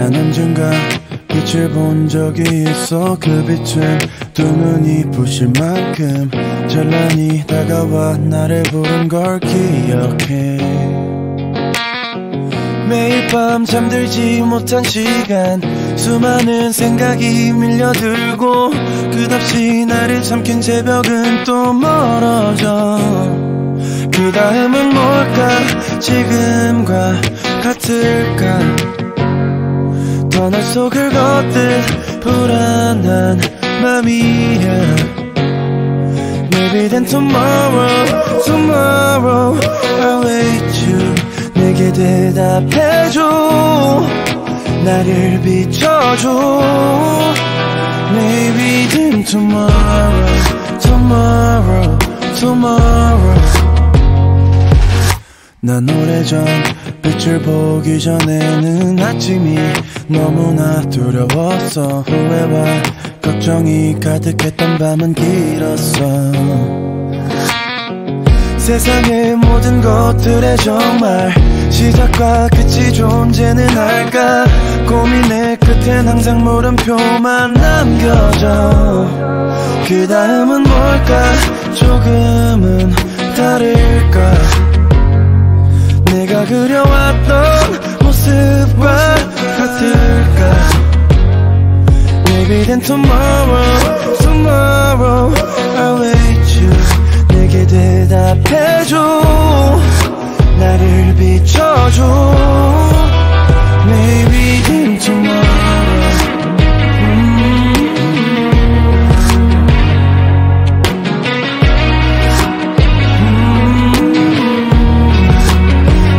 난 언젠가 빛을 본 적이 있어. 그 빛은 두 눈이 부실 만큼 찬란히 다가와 나를 부른 걸 기억해. 매일 밤 잠들지 못한 시간, 수많은 생각이 밀려들고 끝없이 나를 삼킨 새벽은 또 멀어져. 그 다음은 뭘까? 지금과 같을까? 터널 속을 걷듯 불안한 맘이야. Maybe then tomorrow, tomorrow I'll wait you. 내게 대답해줘, 나를 비춰줘. Maybe then tomorrow, tomorrow, tomorrow. 난 오래전 빛을 보기 전에는 아침이 너무나 두려웠어. 후회와 걱정이 가득했던 밤은 길었어. 세상의 모든 것들에 정말 시작과 끝이 존재는 할까? 고민의 끝엔 항상 물음표만 남겨져. 그 다음은 뭘까? 조금은 다를까? 내가 그려왔던 모습과 같을까? Maybe then tomorrow, tomorrow I'll wait you. 내게 대답해줘, 나를 비춰줘. Maybe then tomorrow.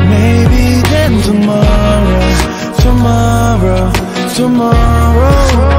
Maybe then tomorrow, tomorrow, tomorrow.